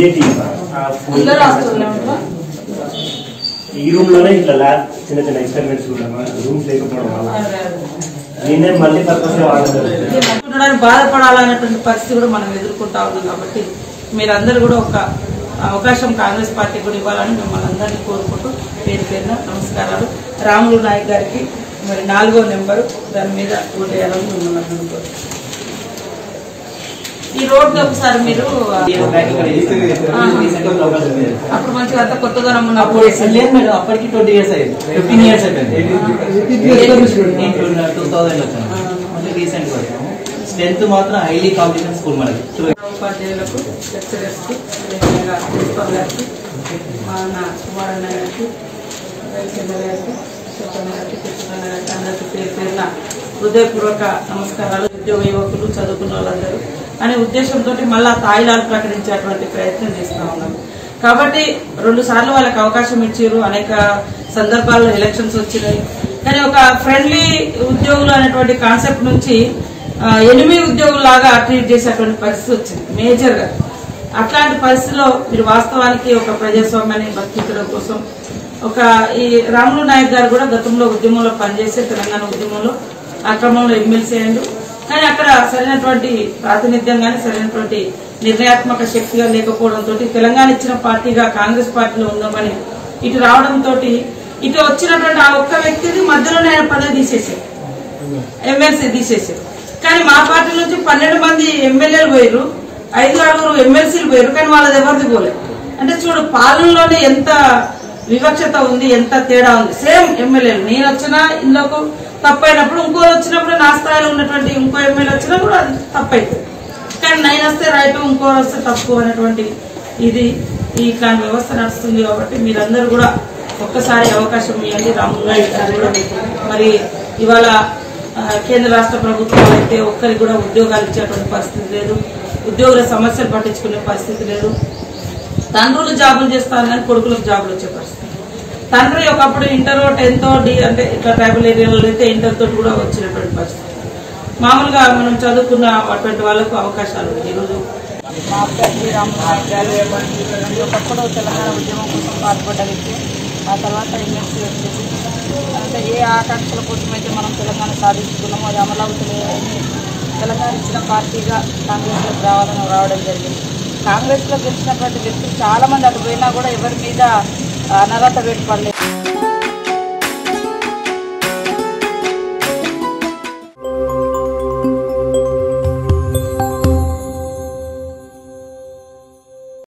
ఇదే టీమ్ ఈ రూమ్ లోనే ఇట్లా ల్యాబ్ చిన్న చిన్న ఎక్స్పెరిమెంట్స్ కూడా రూమ్స్ లేకపోవడం వల్ల నేనే మళ్ళీ పర్పస్ గా వాడడానికి బాధపడాలనేటువంటి పరిస్థితి కూడా మనం ఎదుర్కొంటా ఉన్నాం. కాబట్టి మీరందరూ కూడా ఒక అవకాశం కాంగ్రెస్ పార్టీ కూడా ఇవ్వాలని మిమ్మల్ని అందరినీ కోరుకుంటూ పేరు పేరున నమస్కారాలు. రాములు నాయక్ గారికి మరి 4వ నెంబరు దాని మీద ఓటేయాలని మిమ్మల్ని అనుకుంటున్నాను. ఈ రోడ్డు ఒకసారి మీరు అప్పుడు మంచిగా అంతా కొత్తగా అప్పటికి 20 years అయింది, 15 years అయిపోయింది. 2000 రీసెంట్ స్ట్రెంత్ మాత్రం హైలీ కాంపిటీషన్ స్కూల్ మనకి. ఉపాధ్యాయులకు, లెక్చరర్స్కి, అదేవిధంగా ప్రిన్సిపల్ గారికి, మన కుమారన్న గారికి, రవిచంద్ర గారికి, చెప్పన్న గారికి, కృష్ణన్న గారికి అందరికీ పేరు పేరున హృదయపూర్వక నమస్కారాలు. ఉద్యోగ యువకులు, చదువుకున్న వాళ్ళందరూ అనే ఉద్దేశంతో మళ్ళా తాయిలాలు ప్రకటించేటువంటి ప్రయత్నం చేస్తూ ఉన్నాం. కాబట్టి 2 సార్లు వాళ్ళకి అవకాశం ఇచ్చారు. అనేక సందర్భాల్లో ఎలక్షన్స్ వచ్చినాయి. కానీ ఒక ఫ్రెండ్లీ ఉద్యోగులు అనేటువంటి కాన్సెప్ట్ నుంచి ఎనిమి ఉద్యోగులాగా ట్రీట్ చేసేటువంటి పరిస్థితి వచ్చింది మేజర్ గా. అట్లాంటి పరిస్థితిలో మీరు వాస్తవానికి ఒక ప్రజాస్వామ్యాన్ని బతికించడం కోసం ఒక ఈ రాములు నాయక్ గారు కూడా గతంలో ఉద్యమంలో పనిచేసే తెలంగాణ ఉద్యమంలో ఆ క్రమంలో ఎమ్మెల్సీ అయ్యారు. కానీ అక్కడ సరైనటువంటి ప్రాతినిధ్యం కానీ సరైనటువంటి నిర్ణయాత్మక శక్తిగా లేకపోవడంతో తెలంగాణ ఇచ్చిన పార్టీగా కాంగ్రెస్ పార్టీలో ఉందామని ఇటు రావడంతో ఇటు వచ్చినటువంటి ఆ ఒక్క వ్యక్తిని మధ్యలోనే ఆయన పదవి తీసేసారు, ఎమ్మెల్సీ తీసేసారు. కానీ మా పార్టీ నుంచి 12 మంది ఎమ్మెల్యేలు పోయారు, 5-6 ఎమ్మెల్సీలు పోయారు. కానీ వాళ్ళది ఎవరిది పోలేదు. అంటే చూడు, పాలనలోనే ఎంత వివక్షత ఉంది, ఎంత తేడా ఉంది. సేమ్ ఎమ్మెల్యేలు నేను వచ్చినా ఇందులోకి తప్పైనప్పుడు ఇంకోరు వచ్చినప్పుడు నా స్థాయిలో ఉన్నటువంటి ఇంకో ఎమ్మెల్యే వచ్చినా కూడా అది తప్పైతుంది. కానీ నేను వస్తే రైట్, ఇంకోరు వస్తే తప్పు అనేటువంటి ఇది ఇట్లాంటి వ్యవస్థ నడుస్తుంది. కాబట్టి మీరందరూ కూడా ఒక్కసారి అవకాశం ఇవ్వండి. రాములు నాయక్ గారు కూడా మరి ఇవాళ కేంద్ర రాష్ట్ర ప్రభుత్వాలు అయితే ఒక్కరికి కూడా ఉద్యోగాలు ఇచ్చేటువంటి పరిస్థితి లేదు, ఉద్యోగుల సమస్యలు పట్టించుకునే పరిస్థితి లేదు. తండ్రులు జాబులు చేస్తారు కానీ కొడుకులకు జాబులు వచ్చే పరిస్థితి. తండ్రి ఒకప్పుడు ఇంటర్ 10th అంటే ఇట్లా ట్రైబల్ ఏరియాలో అయితే ఇంటర్ తోటి కూడా వచ్చినటువంటి పరిస్థితి. మామూలుగా మనం చదువుకున్న అటువంటి వాళ్ళకు అవకాశాలు ఈరోజు మా అభ్యర్థి రాములు నాయక్ గారు ఒకప్పుడు తెలంగాణ ఉద్యమం కోసం పాల్పడ్డ వ్యక్తి. ఆ తర్వాత ఎమ్మెల్సీ వచ్చేసి అంటే ఏ ఆకాంక్షల కోసం అయితే మనం తెలంగాణ సాధించుకున్నామో అది అమలవుతున్నాయని తెలంగాణ ఇచ్చిన పార్టీగా కాంగ్రెస్లోకి రావడం జరిగింది. కాంగ్రెస్లో గెలిచినటువంటి వ్యక్తులు చాలా మంది అటు పోయినా కూడా ఎవరి మీద అనర్హత వేటు పడలేదు.